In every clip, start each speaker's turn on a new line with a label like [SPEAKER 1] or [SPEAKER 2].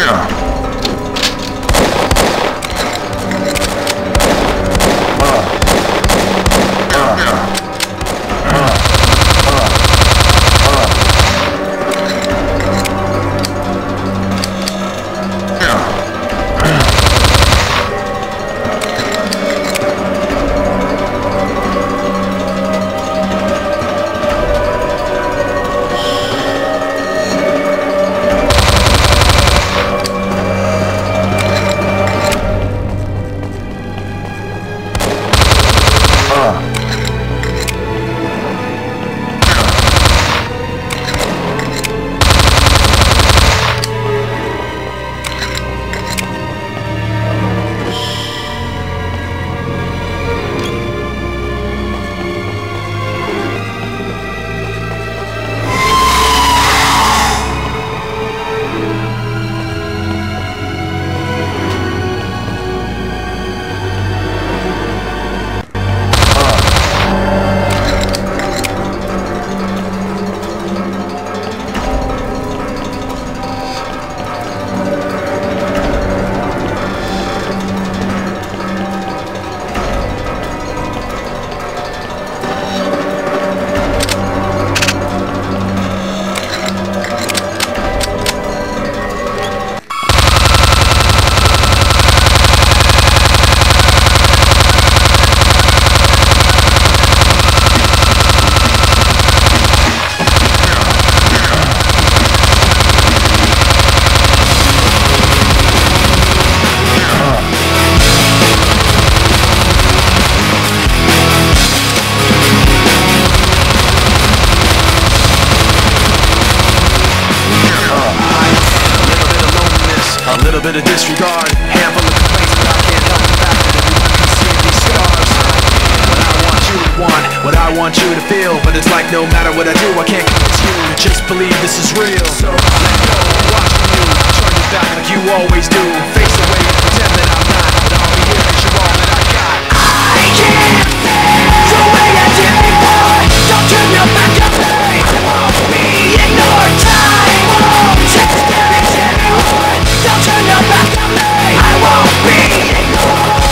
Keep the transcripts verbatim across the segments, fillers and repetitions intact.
[SPEAKER 1] bit of disregard, handful of complaints, but I can't help the fact that everyone can see these scars. What I want you to want, what I want you to feel, but it's like no matter what I do, I can't convince you to just believe this is real. So let go, watching you, turn your back like you always do, face away and pretend that I'm not, but I'll be here cause you're all that I got. I can't feel the way I did before, don't turn your back on me, I won't be ignored, time won't test anything anymore. Don't turn your back on me, I won't be ignored.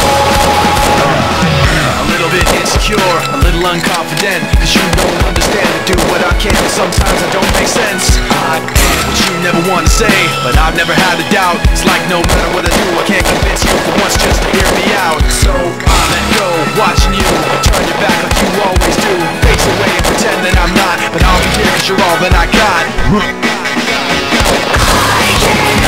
[SPEAKER 1] A little bit insecure, a little unconfident, cause you don't understand to do what I can, sometimes I don't make sense. I am what you never want to say, but I've never had a doubt. It's like no matter what I do, I can't convince you for once just to hear me out. So I let go, watching you, turn your back like you always do, face away and pretend that I'm not, but I'll be here cause you're all that I got. I can't